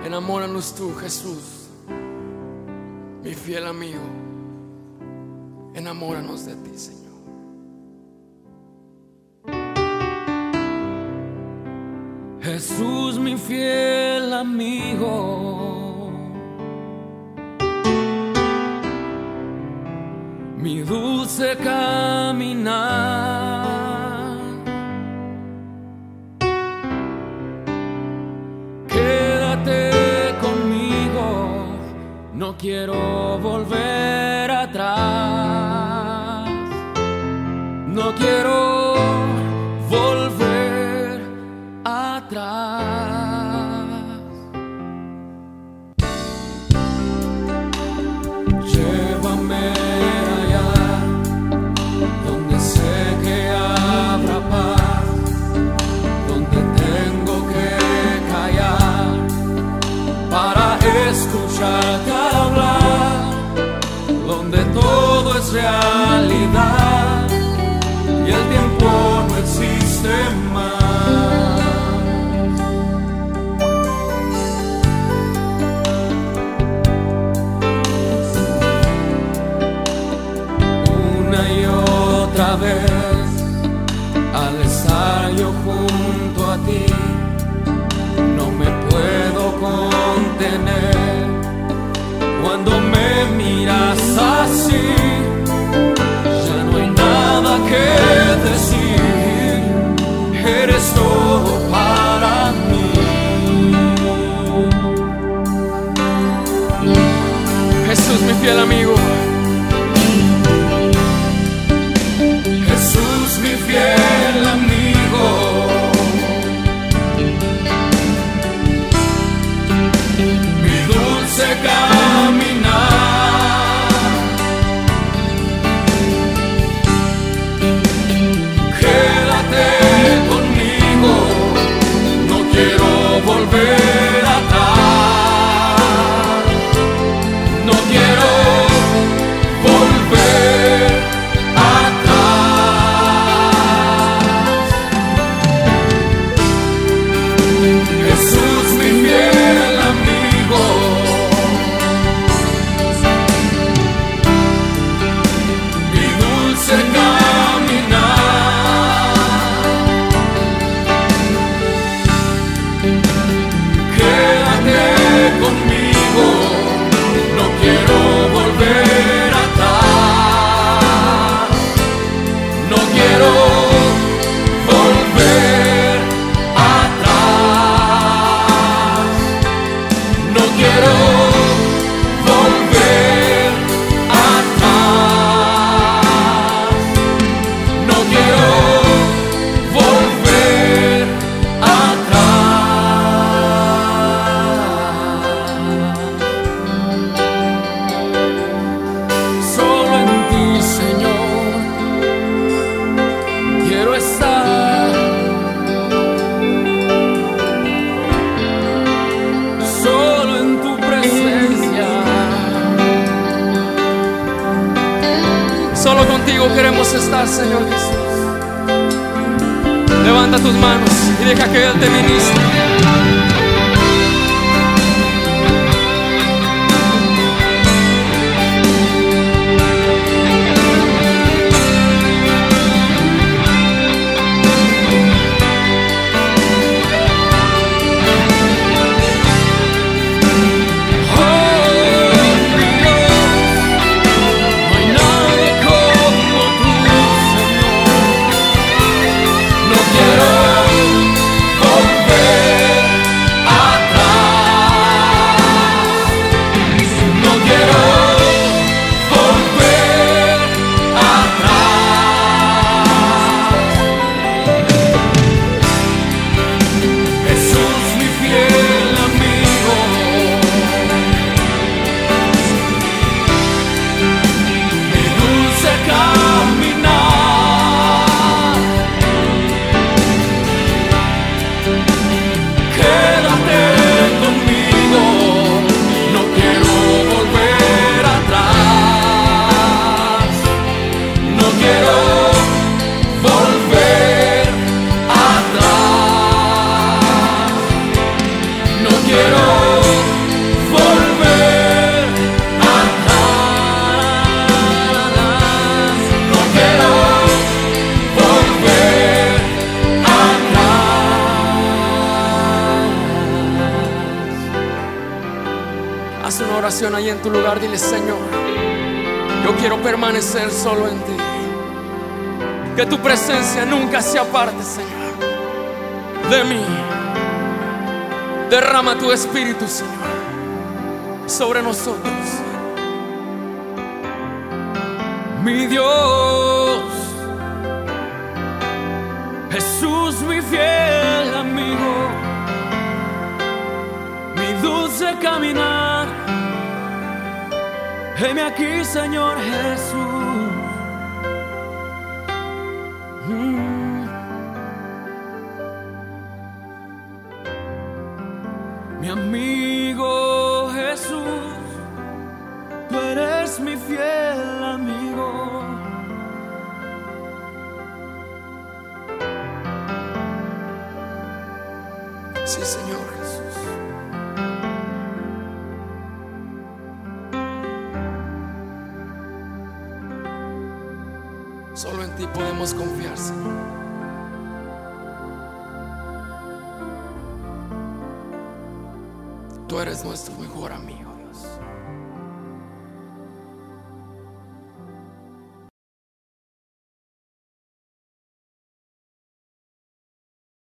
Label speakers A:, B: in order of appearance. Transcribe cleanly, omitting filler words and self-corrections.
A: Enamóranos tú, Jesús, mi fiel amigo. Enamóranos de ti, Señor.
B: Jesús, mi fiel amigo, mi dulce caminar, quédate conmigo, no quiero volver atrás, no quiero volver atrás. Llévame allá donde sé que habrá paz, donde tengo que callar para escucharte hablar, donde todo es realidad y el tiempo no existe más. Otra vez, al estar yo junto a ti, no me puedo contener. Cuando me miras así, ya no hay nada que decir. Eres todo para mí.
A: Jesús, mi fiel amigo.
B: Mi fiel amigo, mi dulce caminar, quédate conmigo, no quiero volver atrás, no quiero volver Jesús, mi fiel amigo, mi dulce caminar, quédate conmigo, no quiero volver atrás, no quiero volver atrás. No quiero volver atrás, no quiero volver atrás. Solo en ti, Señor, quiero estar. Solo en tu presencia,
A: Solo contigo queremos estar, Señor Jesús. Levanta tus manos y deja que Él te ministre.
B: no quiero volver
A: Haz una oración ahí en tu lugar. Dile: Señor, yo quiero permanecer solo en ti. Que tu presencia nunca se aparte, Señor, de mí. Derrama tu Espíritu, Señor, sobre nosotros.
B: Mi Dios, Jesús, mi fiel amigo, mi dulce caminar. Heme aquí, Señor Jesús. Mi amigo Jesús, tú eres mi fiel amigo.
A: Sí, Señor Jesús. Solo en ti podemos confiar, Señor. Tú eres nuestro mejor amigo.